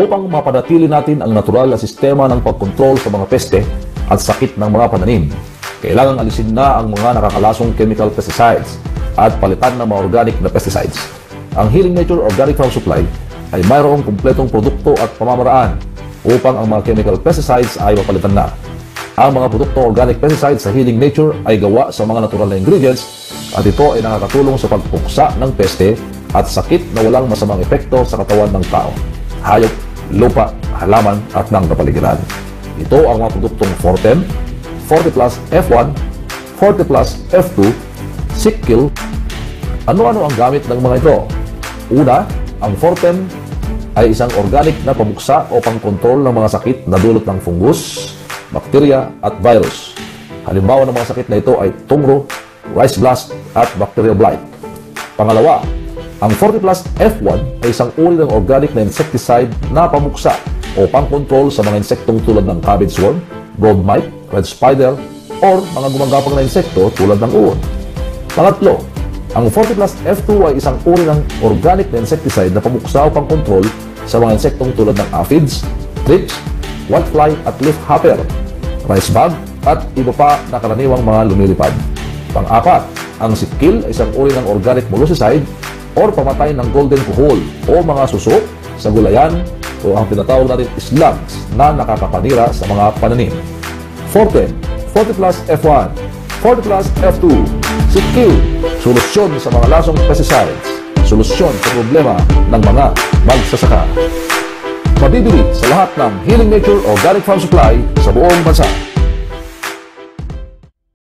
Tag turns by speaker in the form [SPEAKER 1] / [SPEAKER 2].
[SPEAKER 1] Upang mapanatili natin ang natural na sistema ng pagkontrol sa mga peste at sakit ng mga pananim, kailangang alisin na ang mga nakakalasong chemical pesticides at palitan ng mga organic na pesticides. Ang Healing Nature Organic Farm Supply ay mayroong kumpletong produkto at pamamaraan upang ang mga chemical pesticides ay mapalitan na. Ang mga produkto organic pesticides sa Healing Nature ay gawa sa mga natural na ingredients at ito ay nakakatulong sa pagpuksa ng peste at sakit na walang masamang epekto sa katawan ng tao, hayop, lupa, halaman at ng kapaligiran. Ito ang mga produktong Forten, Forte Plus F1, Forte Plus F2, Sickkill. Ano-ano ang gamit ng mga ito? Una, ang Forten ay isang organic na pabuksa o pangkontrol ng mga sakit na dulot ng fungus, bakterya at virus. Halimbawa ng mga sakit na ito ay tungro, rice blast at bacterial blight. Pangalawa, ang Forte Plus F1 ay isang uri ng organic na insecticide na pamuksa o pangkontrol sa mga insektong tulad ng cabbage worm, broad mite, red spider, or mga gumagapang na insekto tulad ng uod. Pangatlo, ang Forte Plus F2 ay isang uri ng organic na insecticide na pamuksa o pangkontrol sa mga insektong tulad ng aphids, thrips, whitefly at leafhopper, rice bug, at iba pa na karaniwang mga lumilipad. Pang-apat, ang Sickkill ay isang uri ng organic molusicide or pamatay ng golden kuhol o mga suso sa gulayan o ang tinatawag natin slugs na nakakapanira sa mga pananim. Forten, Forte Plus F1, Forte Plus F2, Sickkill, solusyon sa mga lasong pesticides, solusyon sa problema ng mga magsasaka. Mabibili sa lahat ng Healing Nature Organic Farm Supply sa buong bansa.